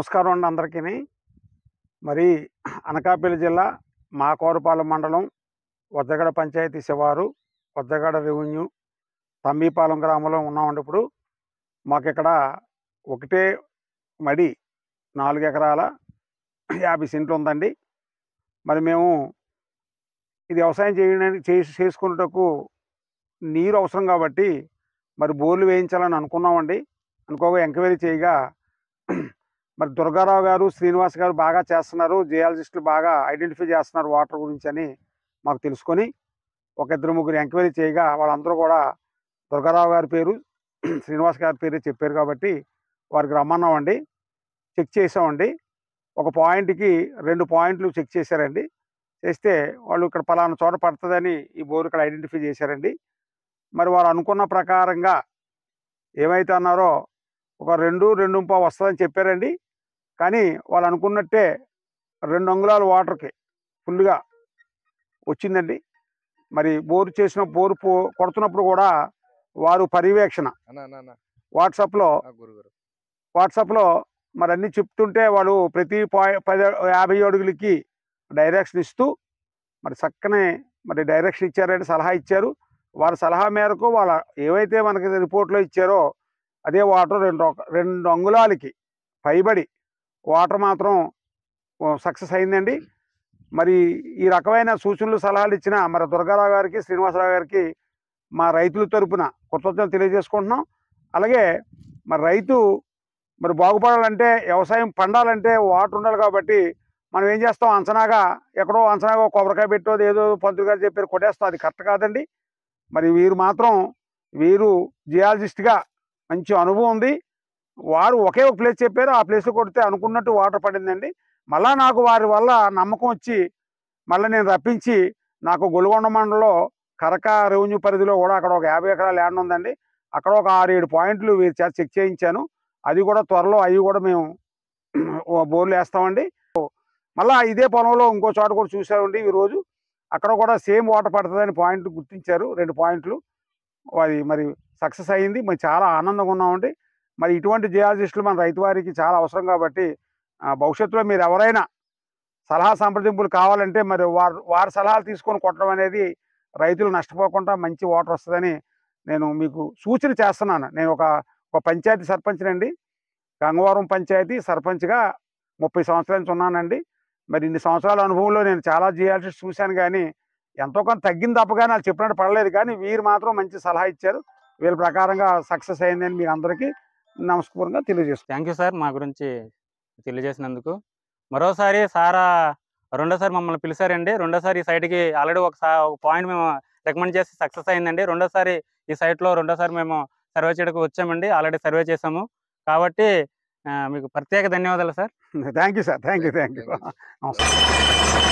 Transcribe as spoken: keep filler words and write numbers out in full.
నమస్కారం అండి అందరికీ. మరి అనకాపల్లి జిల్లా మాకోరపాలెం మండలం వజ్జగడ పంచాయతీ శివారు వజ్జగడ రెవెన్యూ తంబీపాలెం గ్రామంలో ఉన్నామండి. ఇప్పుడు మాకు ఇక్కడ ఒకటే మడి నాలుగు ఎకరాల యాభై సెంట్లు ఉందండి. మరి మేము ఇది వ్యవసాయం చేయడానికి చేసి చేసుకున్నటకు నీరు అవసరం కాబట్టి మరి బోర్లు వేయించాలని అనుకున్నామండి. అనుకోగా ఎంక్వైరీ చేయగా మరి దుర్గారావు గారు శ్రీనివాస్ గారు బాగా చేస్తున్నారు, జియాలజిస్టులు బాగా ఐడెంటిఫై చేస్తున్నారు వాటర్ గురించి అని మాకు తెలుసుకొని ఒక ఇద్దరు ముగ్గురు ఎంక్వైరీ చేయగా వాళ్ళందరూ కూడా దుర్గారావు గారి పేరు శ్రీనివాస్ గారి పేరు చెప్పారు కాబట్టి వారికి రమ్మన్నామండి. చెక్ చేసామండి. ఒక పాయింట్కి రెండు పాయింట్లు చెక్ చేశారండి. చేస్తే వాళ్ళు ఇక్కడ పలానా చోట పడుతుందని ఈ బోర్ ఇక్కడ ఐడెంటిఫై చేశారండి. మరి వారు అనుకున్న ప్రకారంగా ఏమైతే అన్నారో ఒక రెండు రెండు పావు వస్తుందని చెప్పారండి. కానీ వాళ్ళు అనుకున్నట్టే రెండు అంగుళాల వాటర్కి ఫుల్గా వచ్చిందండి. మరి బోరు చేసిన బోరు పో కొడుతున్నప్పుడు కూడా వారు పర్యవేక్షణ వాట్సాప్లో వాట్సాప్లో మరి అన్నీ చెప్తుంటే వాళ్ళు ప్రతి పాయి పది యాభై అడుగులకి డైరెక్షన్ ఇస్తూ మరి చక్కనే మరి డైరెక్షన్ ఇచ్చారండి, సలహా ఇచ్చారు. వారి సలహా మేరకు వాళ్ళ ఏవైతే మనకి రిపోర్ట్లో ఇచ్చారో అదే వాటర్ రెండు రెండు అంగుళాలకి పైబడి వాటర్ మాత్రం సక్సెస్ అయిందండి. మరి ఈ రకమైన సూచనలు సలహాలు ఇచ్చిన మరి దుర్గారావు గారికి శ్రీనివాసరావు గారికి మా రైతుల తరపున కృతజ్ఞతలు తెలియజేసుకుంటున్నాం. అలాగే మరి రైతు మరి బాగుపడాలంటే వ్యవసాయం పండాలంటే వాటర్ ఉండాలి కాబట్టి మనం ఏం చేస్తాం, అంచనాగా ఎక్కడో అంచనాగా కొబ్బరికాయ పెట్టోది ఏదో పంతులు గారు చెప్పారు కొట్టేస్తాం, అది కరెక్ట్ కాదండి. మరి వీరు మాత్రం వీరు జియాలజిస్ట్గా మంచి అనుభవం ఉంది. వారు ఒకే ఒక ప్లేస్ చెప్పారు, ఆ ప్లేస్లో కొడితే అనుకున్నట్టు వాటర్ పడిందండి. మళ్ళా నాకు వారి వల్ల నమ్మకం వచ్చి మళ్ళీ నేను రప్పించి నాకు గొలుగొండ మండలంలో కరక రెవెన్యూ పరిధిలో కూడా అక్కడ ఒక యాభై ఎకరాల ల్యాండ్ ఉందండి. అక్కడ ఒక ఆరు ఏడు పాయింట్లు వీరి చేత చెక్ చేయించాను. అది కూడా త్వరలో అవి కూడా మేము బోర్లు వేస్తామండి. మళ్ళీ ఇదే పొలంలో ఇంకో చోట కూడా చూసామండి ఈరోజు. అక్కడ కూడా సేమ్ వాటర్ పడుతుందని పాయింట్ గుర్తించారు, రెండు పాయింట్లు. అది మరి సక్సెస్ అయ్యింది. మరి చాలా ఆనందంగా ఉన్నామండి. మరి ఇటువంటి జియాలజిస్టులు మన రైతు వారికి చాలా అవసరం కాబట్టి భవిష్యత్తులో మీరు ఎవరైనా సలహా సంప్రదింపులు కావాలంటే మరి వారు వారి సలహాలు తీసుకొని కొట్టడం అనేది రైతులు నష్టపోకుండా మంచి వాటర్ వస్తుందని నేను మీకు సూచన చేస్తున్నాను. నేను ఒక ఒక పంచాయతీ సర్పంచ్నండి. గంగవరం పంచాయతీ సర్పంచ్గా ముప్పై సంవత్సరాల నుంచి ఉన్నానండి. మరి ఇన్ని సంవత్సరాల అనుభవంలో నేను చాలా జియాలజిస్ట్ చూశాను, కానీ ఎంతో కొంత తగ్గింది తప్పగానే వాళ్ళు చెప్పినట్టు పడలేదు. కానీ వీరు మాత్రం మంచి సలహా ఇచ్చారు. వీళ్ళ ప్రకారంగా సక్సెస్ అయిందని మీరు అందరికీ నమస్కారంగా తెలియజేస్తాను. థ్యాంక్ యూ సార్, మా గురించి తెలియజేసినందుకు. మరోసారి సారా రెండోసారి మమ్మల్ని పిలిచారండి. రెండోసారి ఈ సైట్కి ఆల్రెడీ ఒక ఒక పాయింట్ మేము రికమెండ్ చేసి సక్సెస్ అయిందండి. రెండోసారి ఈ సైట్లో రెండోసారి మేము సర్వే చేయడానికి వచ్చామండి. ఆల్రెడీ సర్వే చేసాము కాబట్టి మీకు ప్రత్యేక ధన్యవాదాలు sir. Thank you sir, thank you thank you నమస్కారం.